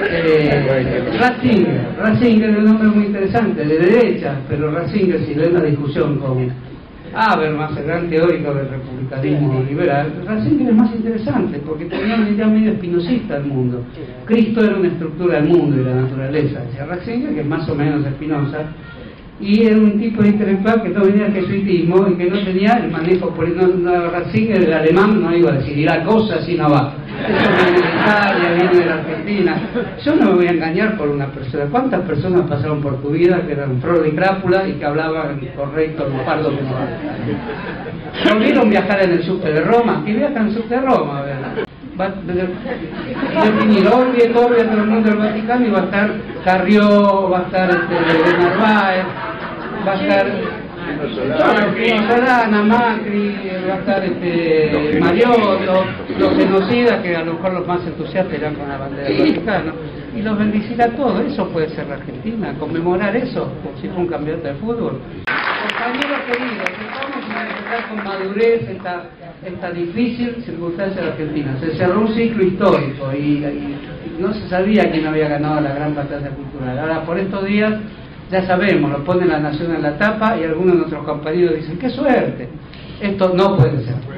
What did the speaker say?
Ratzinger es un hombre muy interesante, de derecha, pero Ratzinger, si ven la discusión con Habermas, el gran teórico del republicanismo liberal, Ratzinger es más interesante porque tenía una idea medio espinosista del mundo. Cristo era una estructura del mundo y la naturaleza, decía Ratzinger, que es más o menos Spinoza, y era un tipo de intelectual que no venía del jesuitismo y que no tenía el manejo Ratzinger, el alemán, no iba a decir, y la cosa así no va. Eso viene de Italia, viene de la Argentina. Yo no me voy a engañar por una persona. ¿Cuántas personas pasaron por tu vida que eran Freud y Crápula y que hablaban correcto el pardo que no va? ¿Volvieron viajar en el subte de Roma? ¿Qué viajan en el subte de Roma? A ver. Va a venir Orbi, todo el mundo del Vaticano y va a estar Carrió, va a estar de Narváez, va a estar Solana, Macri, va a estar Mariotto, los genocidas, que a lo mejor los más entusiastas irán con la bandera del Vaticano, y los bendecirá a todos. Eso puede ser la Argentina, conmemorar eso, como si fuera un campeonato de fútbol. Compañeros queridos, vamos a enfrentar con madurez esta difícil circunstancia de Argentina. Se cerró un ciclo histórico y no se sabía quién había ganado la gran batalla cultural. Ahora, por estos días, ya sabemos, lo pone La Nación en la tapa y algunos de nuestros compañeros dicen, ¡qué suerte! Esto no puede ser.